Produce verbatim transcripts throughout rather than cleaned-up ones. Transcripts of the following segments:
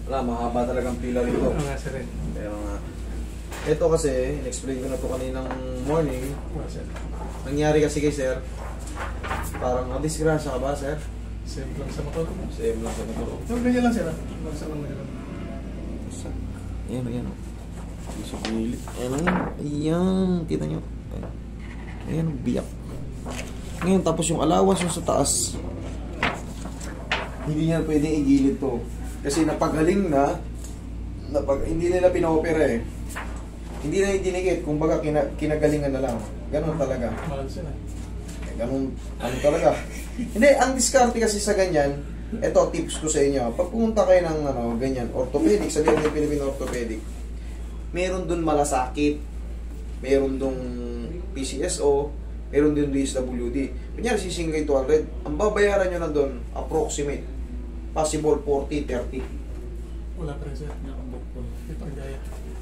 Wala, mahaba talagang pila rito. Oo nga, sir. Pero nga, ito kasi, in-explain ko na to kaninang morning. Oo, sir. Nangyari kasi kay sir, parang nadisgrasya ka ba, sir? Same lang sa motor. Same lang sa motor. Yung ganyan lang, sir. Bagsa lang na gano'n. Ayan, ayan. Sa gilid. Ayan, ayan. Ayan, kita nyo. Ayan, biyak. Ngayon, tapos yung alawas yung sa taas. Hindi niya pwedeng igilid to. Kasi napagaling na, napag, hindi nila pinaopera eh. Hindi na idinikit, kumbaga kina, kinagalingan na lang. Ganon talaga. Mahal sila. Eh, ganon, ano talaga. Hindi, ang diskarte kasi sa ganyan, ito tips ko sa inyo. Pag pumunta kayo ng ano, ganyan, orthopedic, sabihin ng Philippine Orthopedic, meron dun malasakit, meron dun P C S O, meron dun D S W D. Kunyari, sisingay two hundred, ang babayaran nyo na dun, approximate, possible forty, thirty. Wala pa rin, sir. Hindi pa rin gaya.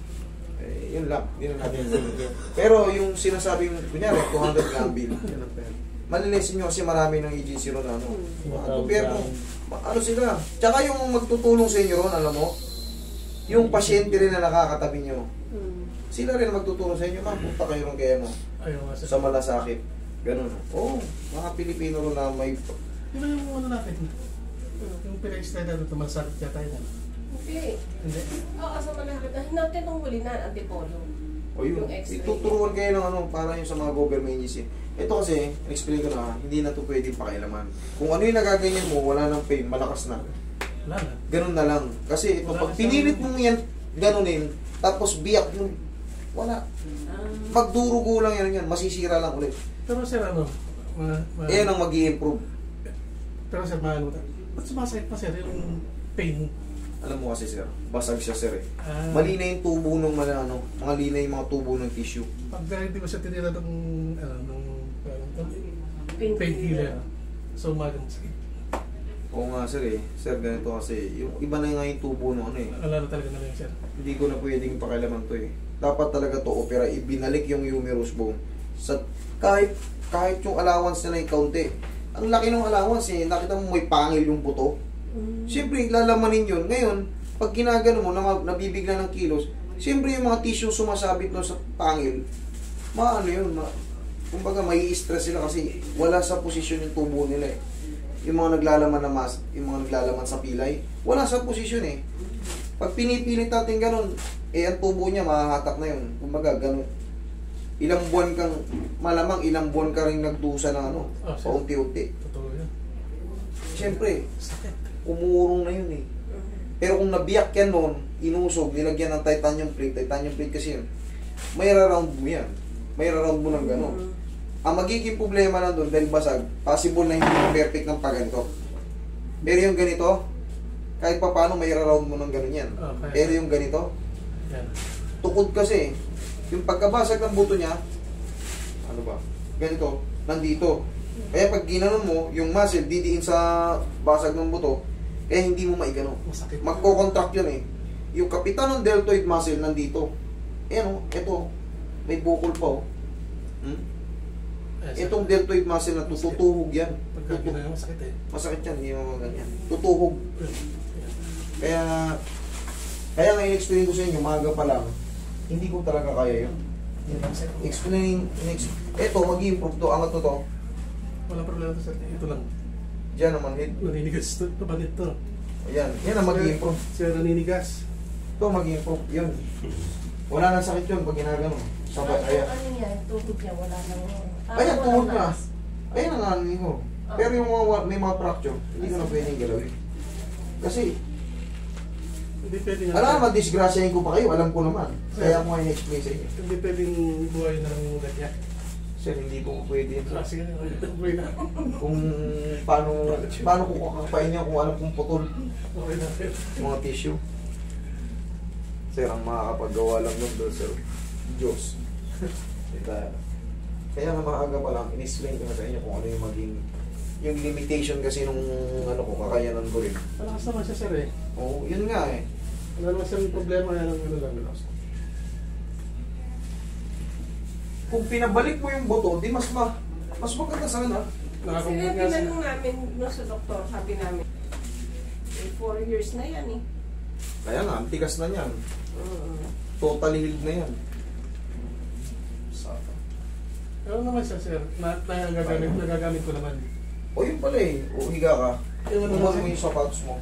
Eh, yun lang, yun lang natin. Pero yung sinasabing, kunyari, two hundred gambil, malilisin nyo kasi marami ng E G C ron, ano, mga gobyerno, ano sila. Tsaka yung magtutulong sa inyo ron, alam mo, yung pasyente rin na nakakatabi nyo, sila rin magtutulong sa inyo, ma'am, punta kayo ron kaya, no, Ayaw nga, sir. sa malasakit. Ganun. Oo, oh, mga Pilipino ron na may... Di ba yung ano natin? Yung pina-extend natin ito, malasakit kaya tayo na. Hindi. Hindi? Oo, sa malakit. Natin itong huli na, antipolo. O yun, ituturuan kayo ng ano, para yung sa mga government agency. Ito kasi, explain ko na, hindi na ito pwedeng pakialaman. Kung ano yung nagaganyan mo, wala nang pain, malakas na. Wala na. Ganun na lang. Kasi ito, pag pinilit mo yan, ganunin, tapos biyak yung, wala. Magdurugo lang yan, yan, masisira lang ulit. Pero sir, ano? Ma, ma, Ayan ang mag-i-improve. pero sir, maano ta? Ba't sumasakit pa, sir, yung pain? Alam mo kasi sir, basag siya sir eh. Ah, Mali na yung tubo ng mga ano, mga lina yung mga tubo ng tissue. Pag dahil hindi ko siya tinira ng, ano, ng, ano, Painkiller. painkiller. So, magang sakit. Oo nga sir eh. Sir, ganito kasi, yung iba na nga yung tubo ng ano eh. Alala talaga na yun, sir. Hindi ko na pwedeng pakialaman to eh. Dapat talaga to opera, ibinalik yung humerus bone. Sa, kahit, kahit yung allowance nila yung kaunti. Ang laki ng allowance eh, nakita mo may pangil yung buto. Mm. Siyempre, lalamanin yun. Ngayon, pag ginagano mo, na, nabibigla ng kilos, siyempre yung mga tissue sumasabit no sa pangil, maano yun, ma, kumbaga may stress sila kasi wala sa posisyon yung tubo nila eh. Yung mga naglalaman na mas, yung mga naglalaman sa pilay, wala sa posisyon eh. Pag pinipilit natin ganun, eh ang tubo niya mahahatak na yun. Kumbaga, ganun. Ilang buwan kang, malamang ilang buwan ka rin nagdusa ng ano, Oh, sir. paunti-unti. Totoo yun. Siyempre, Sakit. umurong na yun eh. Pero kung nabiyak yan noon, inusog, nilagyan ng titanium plate, titanium plate kasi yun, may ra-round mo yan. May ra-round mo ng gano'n. Ang magiging problema na doon, dahil basag, possible na hindi perfect ng paganto. Pero yung ganito, kahit pa paano may ra-round mo ng gano'n yan. Okay. Pero yung ganito, Yan. tukod kasi, yung pagkabasag ng buto niya, ano ba, ganito, nandito. Kaya pag ginanon mo, yung muscle didiin sa basag ng buto, kaya hindi mo maigano. Masakit. Magko-contract yun eh. Yung kapitan ng deltoid muscle nandito. Ayan o, ito. May bukol pa o. Hmm? Eh, sir, Itong deltoid muscle na tutuhog yan. pagka Tutu- ginagawa, masakit eh. Masakit yan, hindi mo ganyan. Tutuhog. Yan. Kaya, kaya nga in-explain ko sa inyo, maga pa lang, hindi ko talaga kaya yun. Yan lang, sir. Explain, next, ito, mag-improve to, angat to to. Wala problema to, sir. Ito lang. Diyan naman, hit. Naninigas to. Kapatid to. Ayan, yan ang mag-improve. Sir, naninigas. Ito, mag-improve, yun. Wala nang sakit yun pag ginagano. Sabay, Ano, ayan. ano niya, tuhod niya, wala nang... Ayan, wala tuhod nang na. lakas. Ayan ang ano ko. Pero yung mga, may mga fracture, hindi ko na pwedeng galawin. Kasi, Hindi pwedeng... alam naman, disgrasyahin ko pa kayo, alam ko naman. Kaya ako nga in-explain sa inyo. Hindi pwedeng buhay na lang yung ganyan. Sir, hindi ko pwede. Ah, sige, okay na. Kung paano, paano ko kakapain niya kung alam kong putol Okay na, sir. yung mga tissue. Sir, ang makakapagawa lang nun doon, sir. Diyos. Kaya, kaya nga maaga pa lang, in-explain ko na sa inyo kung ano yung maging yung limitation kasi nung ano ko, kakayanan ko rin. Malakas naman siya, sir eh. Oo, yun nga eh. Wala naman siyang problema yan ang ano lang. Malakas. Kung pinabalik mo yung buto, di mas ma mas maganda sana. Kasi Nakakumpit nga, sir. tinanong namin no, sa doktor, sabi namin, eh, four years na yan eh. Kaya nga, ang tikas na niyan. Mm. Totally healed na yan. Ano naman siya, sir? Na, nagagamit, nagagamit ko naman. O yun pala eh, o higa ka. Yung ano Tumahan naman, mo yung sapatos mo.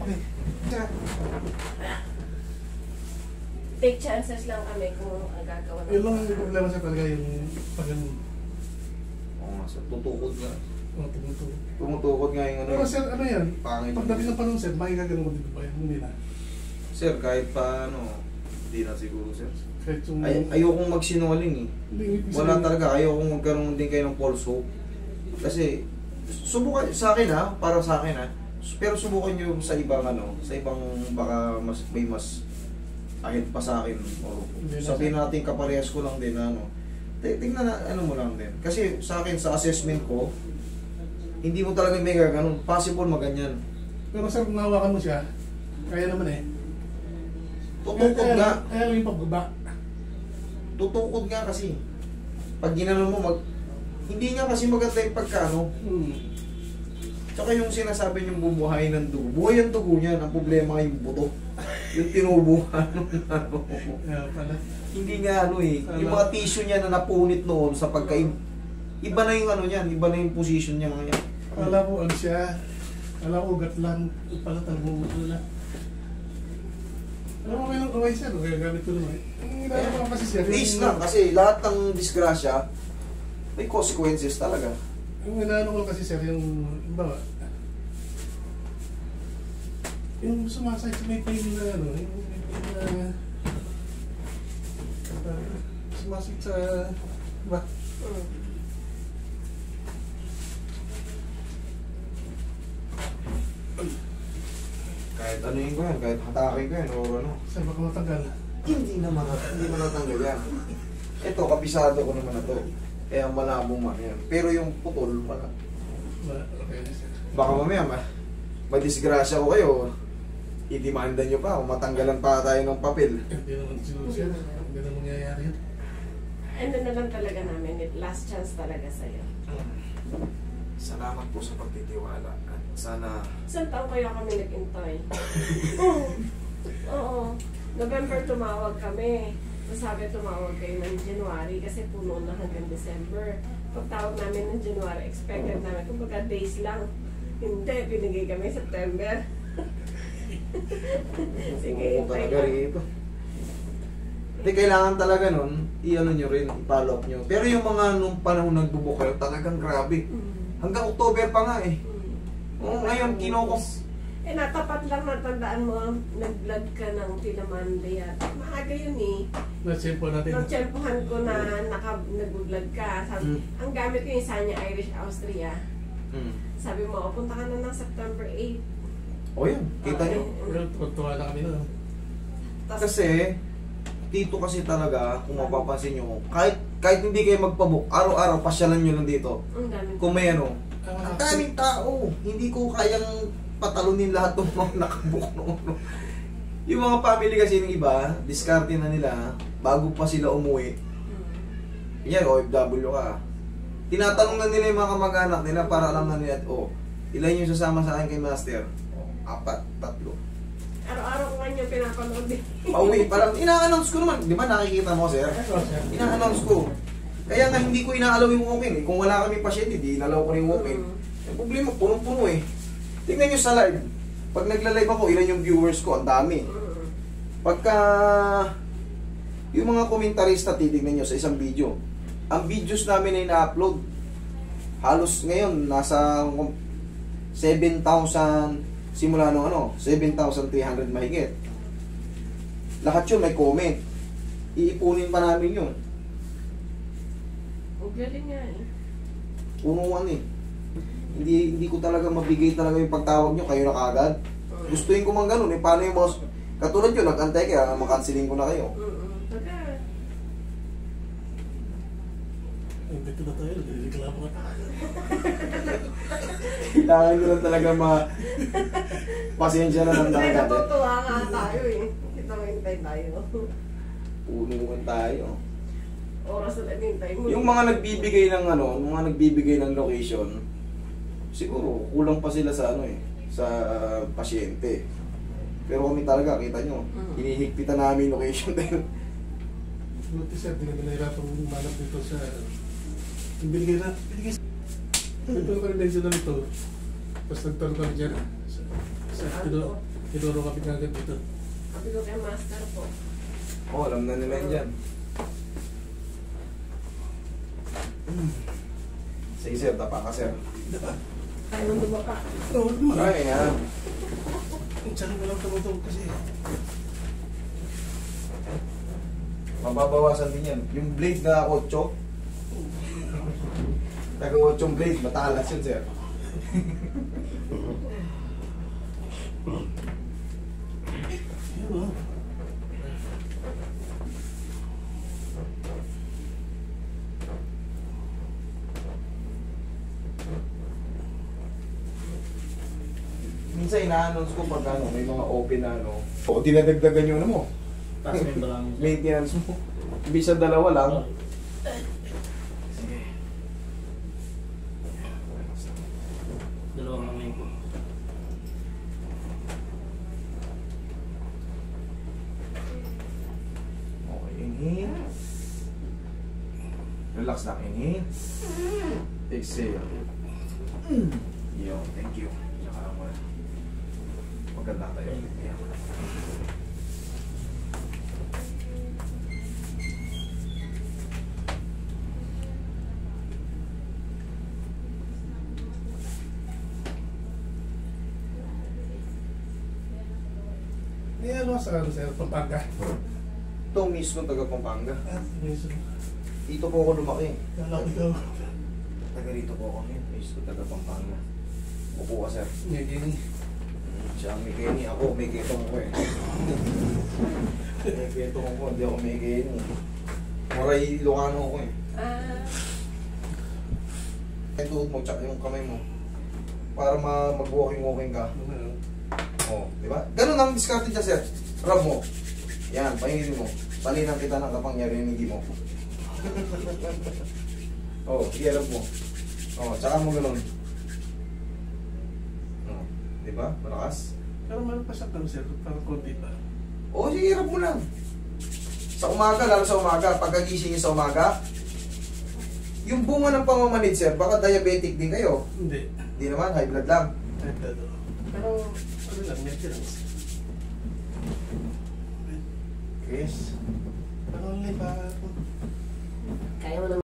Take chances lang kami kung ang gagawa ng yun lang yung problema sa talaga yung pag ano, Oo nga, sir. Tutukod nga. oh, tumutuloy. Tumutukod nga yung ano. Pero sir, ano yan? Pangit. Pagdating ng panahon, sir, makikagano mo dito ba yan? Hindi na. Sir, kahit pa ano, hindi na siguro, sir. Kahit yung... Ay, ayokong magsinungaling eh. Hindi, ibig Wala sabihin- talaga, ayokong magkaroon din kayo ng false hope. Kasi, subukan sa akin ha, para sa akin ha, pero subukan nyo sa ibang ano, sa ibang baka mas, may mas ahit pa sa akin. O, Hindi na, sabihin sir. natin kaparehas ko lang din na ano. T- Tingnan na, ano mo lang din. Kasi sa akin, sa assessment ko, hindi mo talaga may gaganon. Possible maganyan. Pero sir, kung nahawakan mo siya, kaya naman eh. Tutukod Kaya- nga. Kaya lang yung pagbaba. Tutukod nga kasi. Pag ginanon mo, mag, hindi nga kasi maganda yung pagkano. Hmm. Tsaka yung sinasabi niyong bubuhay ng dugo. Buhay ang dugo niyan. Ang problema yung buto. Yung tinubuhan ng ano. Kaya pala. Hindi nga ano eh. Yung mga tissue niya na napunit noon sa pagkain. Iba na yung ano niyan. Iba na yung position niya mga yan. Akala ko ano siya. Akala ko ugat lang. Yung pala talagang ugat na. Alam mo kayo ng kaway sir, gagamit ko naman. Ang ginagawa ko kasi sir, Please lang. Kasi lahat ng disgrasya, may consequences talaga. Yung inaano ko kasi sir, yung, bawa, yung sumasakit sa may pain na ano, yung may pain na, uh, sumasakit sa, ba? Mm. Kahit ano yun ko yan. Kahit hatakin ko yan. O ano. Sir, baka matanggal. Hindi naman. Hindi man natanggal yan. Ito, kapisado ko naman na to. Kaya malabong man yan. Pero yung putol, wala. Ba, okay na sir. Baka mamaya, ma madisgrasya ko kayo. I-demanda nyo pa o matanggalan pa tayo ng papel. Hindi naman siguro sir, hindi naman mangyayari yun. Ano na lang talaga namin, last chance talaga sa'yo. Salamat po sa pagtitiwala. At sana... Isang taon kaya kami nag-intay. Oo. November tumawag kami. Sabi tumawag kayo ng January kasi puno na hanggang December. Pagtawag namin ng January, expected namin, kumbaga days lang. Hindi, binigay kami September. Sige, Sige, intay talaga lang. rito. Hindi, kailangan talaga nun, i-ano nyo rin, i-follow up nyo. Pero yung mga nung panahon nagbubuk kayo, talagang grabe. Mm. Hanggang October pa nga eh. Mm. Oo, ngayon, kinokos. Eh, natapat lang natandaan mo, nag-vlog ka ng Tila Monday at maaga yun eh. Na-sample natin. Nag-tsempuhan ko na naka, nag-vlog ka. Sabi, Mm. ang gamit ko yung Sanya Irish Austria. Hmm. Sabi mo, "O, punta ka na ng September eighth. O yun, kita nyo. Pero tuwa na kami na. Tas, Kasi, dito kasi talaga, kung mapapansin nyo, kahit, kahit hindi kayo magpabook, araw-araw, pasyalan nyo lang dito. ang gamit Kung may ano, Ah, ang daming tao, hindi ko kayang patalunin lahat ng mga nakabook noon. Yung mga family kasi ng iba, diskarte na nila, bago pa sila umuwi. Hmm. Yan, O F W ka. Tinatanong na nila yung mga kamag-anak nila para alam na nila, oh, ilan yung sasama sa akin kay Master? Oh, apat, tatlo. Araw-araw ko nga niya pinapanood eh. Pauwi pa lang. Ina-announce ko naman. Di ba nakikita mo, sir? ito sir. Ina-announce ko. Kaya nga hindi ko inaalaw yung walk-in eh. Kung wala kami pasyente, di inalaw ko na yung walk-in. Mm. Yung problema, punong-puno eh. Tingnan nyo sa live. Pag nagla-live ako, ilan yung viewers ko? Ang dami. Mm. Pagka yung mga komentarista, titignan nyo sa isang video. Ang videos namin ay na-upload. Halos ngayon, nasa seven thousand, simula nung ano, seven thousand three hundred mahigit. Lahat yun may comment. Iipunin pa namin yun. Ang galing nga eh. Punuan eh. Hindi hindi ko talaga mabigay talaga yung pagtawag nyo, kayo na kagad. Mm. Gustuin ko mang ganun eh. Paano yung mga... Katulad yun, nag-antay kaya makansiling ko na kayo. Mm-mm. Pagka, Ay, dito na tayo. Reklamo ka. Kailangan nyo lang talaga ma... Pasensya na lang Hindi, talaga. natutuwa nga tayo eh. Kita mo hintay tayo. Punuan tayo. Oras na hintay mo. Yung mga nagbibigay ng ano, yung mga nagbibigay ng location, siguro kulang pa sila sa ano eh, sa pasyente. Pero kami talaga, kita nyo, Mm. hinihigpitan namin location dahil Buti sir, di na nahirapang manap dito sa... Yung binigay na, binigay sa... Nagturo ka rin medyo na nito. Tapos nagturo ka rin dyan. Sa, sa tinuro, tinuro kami kagad dito. Sabi ko kay master po. oh, alam na nila yun dyan. Sige sir, tapa ka sir. Diba? Tayo nung dumapa. Oo naman. Ay, yan. Ang sarang walang tumutulog kasi. Mababawasan din yan. Yung blade na otso, taga otsong blade, matalas yun sir. Yun o. Minsan ina-announce ko pag ano, may mga open na ano, o dinadagdagan yung ano mo, Taas mo yung balangin. maintenance mo. Imbis sa dalawa lang. Sige. Dalawang kamay ko. Okay, inhale. Relax lang, inhale. Exhale. Yo, thank you. Saka lang muna. Maganda tayo. Yan. Eh, ano sa ano sir? Pampanga. Ito mismo taga Pampanga. Ah, sige. Dito po ako lumaki. Kala ko ikaw. Taga rito po ako ngayon. Mismo taga Pampanga. Upo ka sir. Ngayon. Siya may Kenny. Ako may ketong ko eh. May ketong ko. Hindi ako may Kenny. Maray Ilocano ko eh. Ah, Yung tuhod mo tsaka yung kamay mo. Para ma mag-walking-walking ka. Ano? Oh, di ba? Ganun ang diskarte niya, sir. Rub mo. Yan, pahingin mo. Balinan kita ng kapangyarihan hindi mo. Oh, sige, rub mo. Oh, tsaka mo ganun. Oh, di ba? Malakas. Pero meron pa sa ano sir? Parang konti pa. Oh, sige, rub mo lang. Sa umaga, lalo sa umaga, pagkagising niyo sa umaga, yung bunga ng pamamanid, sir, baka diabetic din kayo. Hindi. Hindi naman, high blood lang. Kahit ano. Pero ano lang, medyo lang. Yes. Pero lang pa. kaya mo na